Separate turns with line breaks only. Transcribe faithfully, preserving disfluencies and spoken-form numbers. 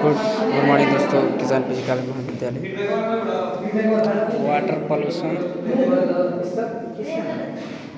Good good morning दोस्तों, किसान physical महाविद्यालय।
Water pollution